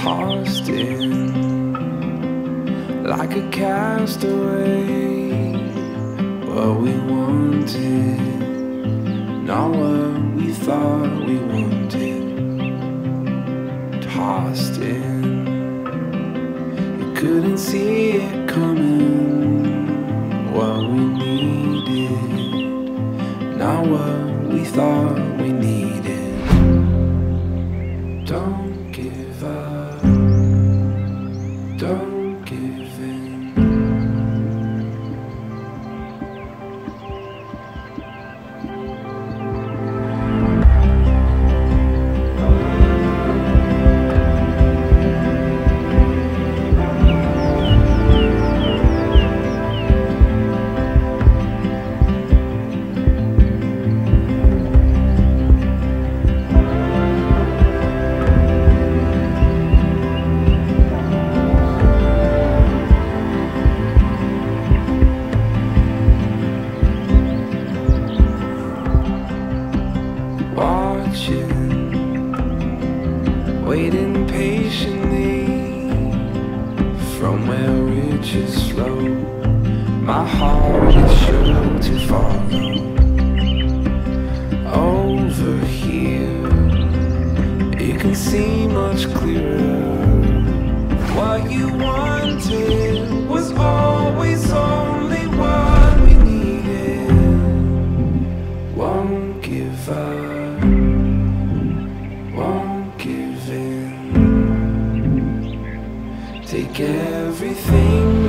tossed in like a castaway. What we wanted, not what we thought we wanted. Tossed in, you couldn't see it coming. What we needed, not what we thought we needed. Don't give up, don't give in. Waiting patiently from where riches flow. My heart is sure to follow. Over here, you can see much clearer. What you wanted was always only what we needed. Won't give up, won't give in. Take everything